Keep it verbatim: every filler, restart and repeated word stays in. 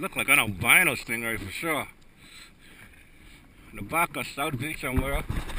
Look like an albino stingray for sure. In the back of South Beach somewhere.